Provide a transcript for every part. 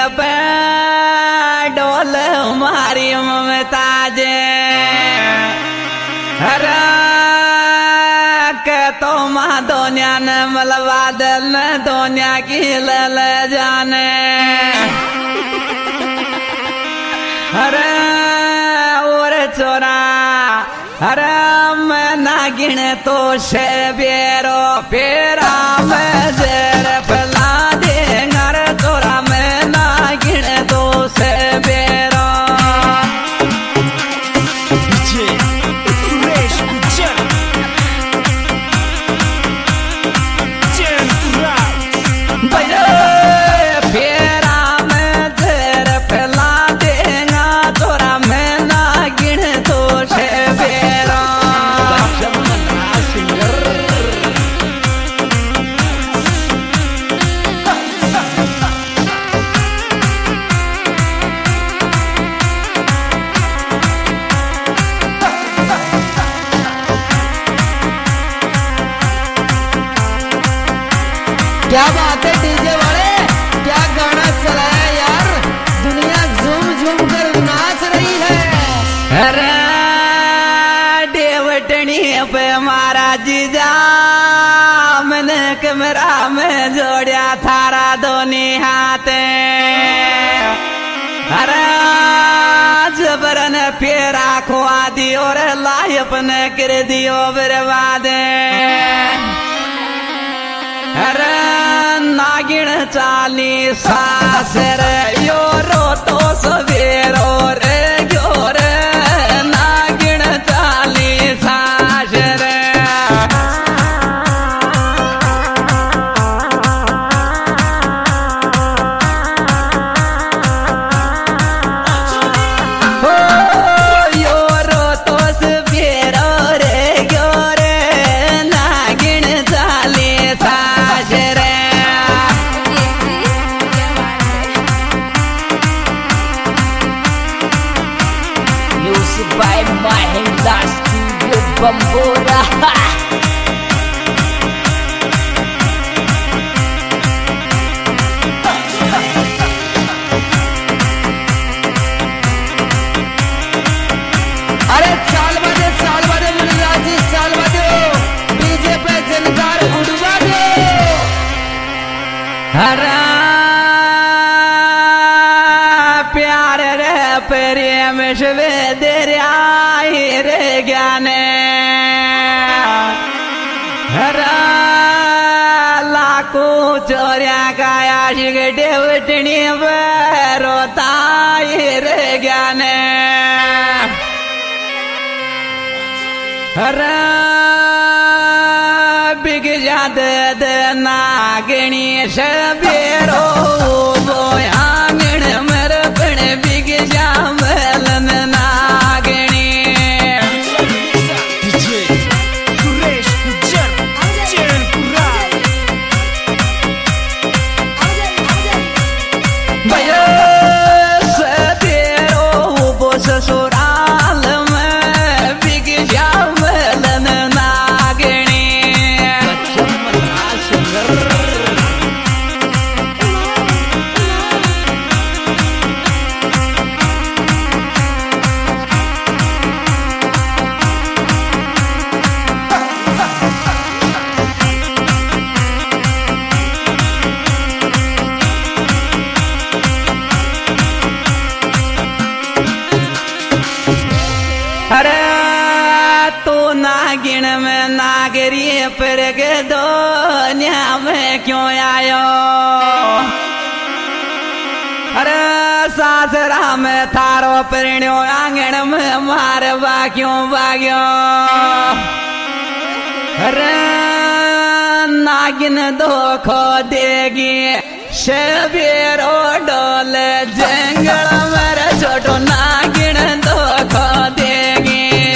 पे डोल मारी ममता जे हरा के तो माँ दोनिया ने मलवा दिल ने दोनिया की ले जाने हरे और छोरा हरे मैं ना गिने तो शे बेरो पेरा में जेर फैला देंगा रे छोरा मैं ना गिने तो शे बेरो क्या बात है डीजे वाले, क्या गाना चलाया यार, दुनिया झूम झूम कर नाच रही है। अरे देवटनी पे मारा जीजा मैंने कैमरा में जोड़िया थारा दोनी हाथे अरे जबरन फेरा खुआ दी और लाइफ ने कर दियो बर्बाद अरे नागिन चाली सासर यो रो तो सवेरो रे यो रे नागिन चाली सासर यो रो तो सवेरो रे यो रे नागिन चाली सासर by Mahendra Studio Bambora. अरे साल बदे मुन्ना जी साल बदे डीजे पे जनकार उड़वा दो हरा प्यार रे प्रेम शिवे दरिया रे ज्ञाने हरा लाखों चोरिया का आशिक देवटनी रोता रे ज्ञाने हरा बिग जाद नागिनी शबेरो बोया बिग जामलन नागिनी सुरेश गुज्जर चैनपुरा भैया सतेरो वो ससुराल में बिग जामलन नागिनी अरे तो नागिन में नागरी पर के दुनिया में क्यों आयो अरे सासरा में थारो परिण्यो आंगन में मारवा क्यों भाग्यो अरे नागिन धोखो देगी शबेरो डोल जंगल मेरे छोटो नागिन धोखो देगी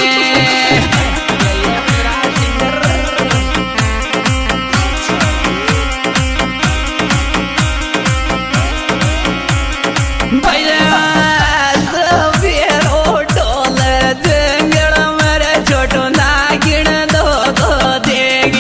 भैया सवेरो डोल जंगल मेरे छोटो नागिन धोखो देगी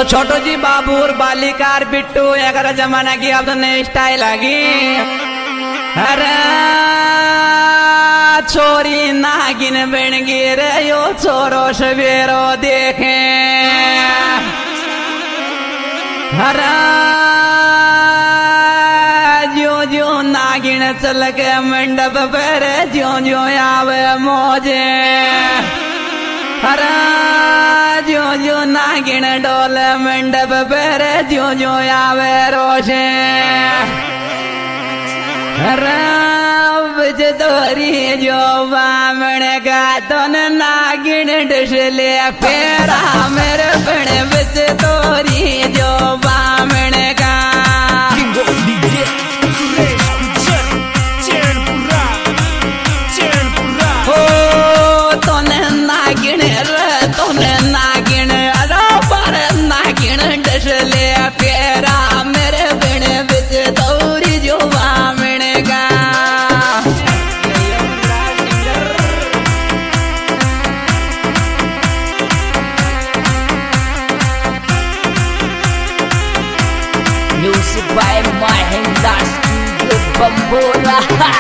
तो छोटू जी बाबू और बालिकार बिट्टू अगर जमाना की अब तो नई स्टाइल आ गई। अरे छोरी नागिन बन गिर यो छोरो सवेरो देखे। अरे जो जो नागिन चल के मंडप पर जो जो आवे मौजे। अरे जो जो नागिन डोल मंडप पर जो जो आवे रोशे। राज तोरी जो बामण का तन नागिन डसले फेरा मेरे बड़े बच तोरी जो बामण का। डीजे सुरेश गुज्जर चैनपुरा चैनपुरा। हो तोने नागिन रे तोने नागिन अरे पर नागिन डसले फेरा मेरे बड़े बच तोरी जो बामण का। Music by Mahendra Studio Bambora.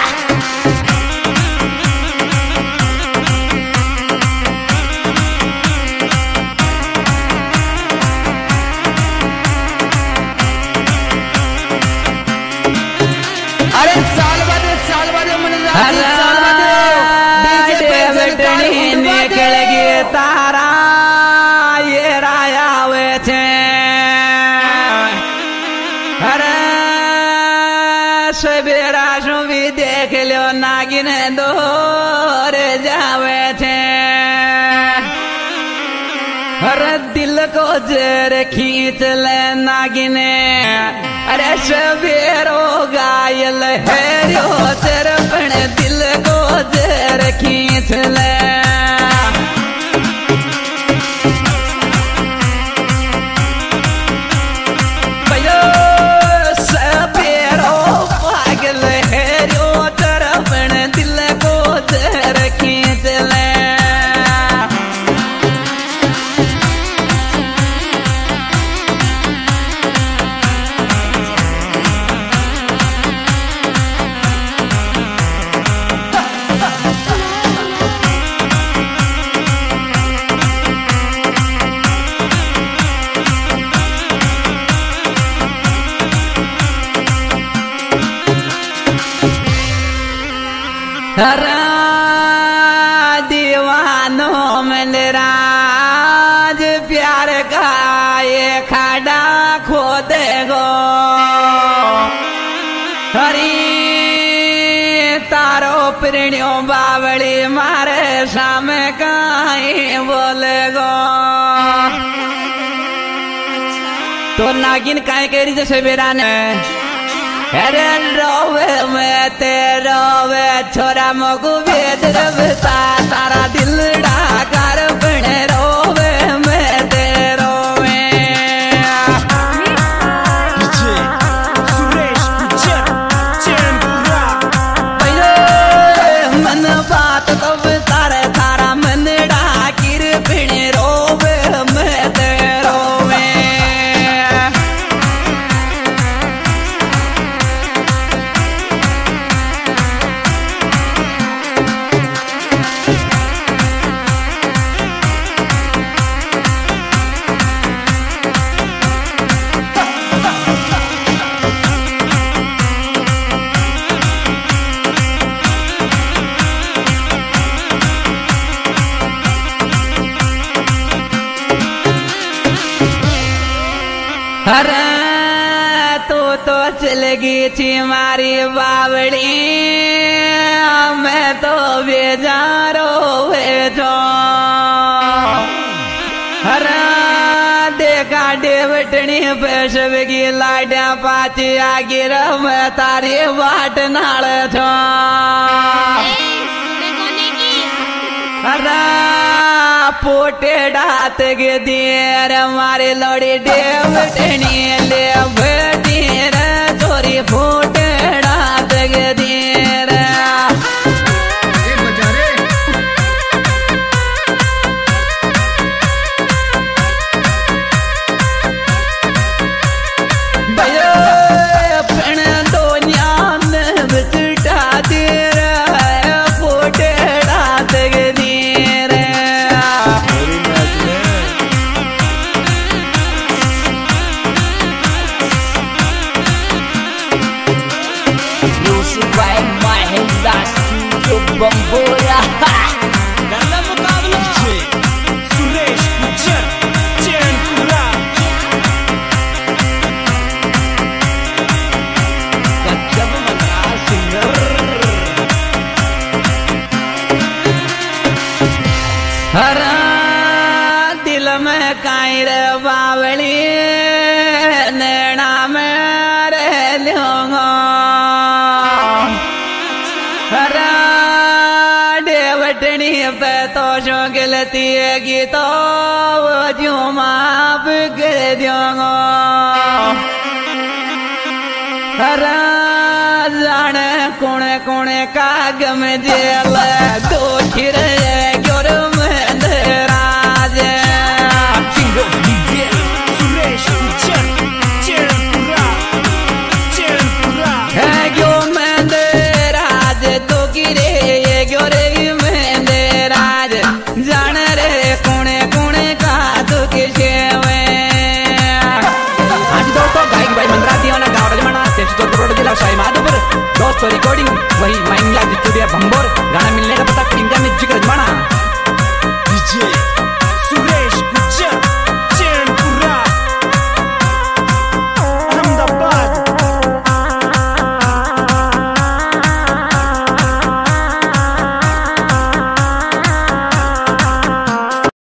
अरे साल बाद मन साल बाद डीजे पे बटनी निकल गई तारा ये राया वे छे। अरे सवेरा सुबह देख लो नागिन दूर जावे छे। अरे दिल को जर खींच ले नागिने। अरे सवेरो गायल है रो तरपण दिल को जर खींच ले। भयो सवेरो पागल है रो तरपण दिल को जर खींच ले। दीवानों में राज प्यार का ये खाड़ा खोदे गो। हरी तारो प्रणियों बावली मारे सामे काई बोले गो। तो नागिन काई करी जैसे बेराने। अरे रोवे में ते रोवे छोरा मोगु वेद रवता तारा दिल डाकर बने रोवे में ते रोवे। डीजे सुरेश गुज्जर चैनपुरा। मन बात तब तारे तारा मन डाकिर बने रोवे में ते रोवे। अरे तू तो चल गई थी मारी बावड़ी मैं तो बेजारो भेजो। अरे देखा डेवटनी पेशव की लाड्या पाची आगे मैं तारी बाट नाल छो। अरे पोटे डात के देर मारे लड़ी डेवटनी ले बेटी रे चोरी पोटे डात के देर। करती है गीतो जो माफ कर दूंगा जाने कोने कोने काग में जेल दो खिरे गोर में राज Kingo DJ सुरेश गुज्जर चैनपुरा चैनपुरा है क्यों में राज तो गिरे ये गोरे में राज जान रे कोने कोने का तो किसे आज दोस्तों गायक भाई मंदराती वाला गाँव रजमाना 304 करोड़ जिला शाही माधोपुर दोस्तों रिकॉर्डिंग वही माइंड लाइव स्टूडियो भंबो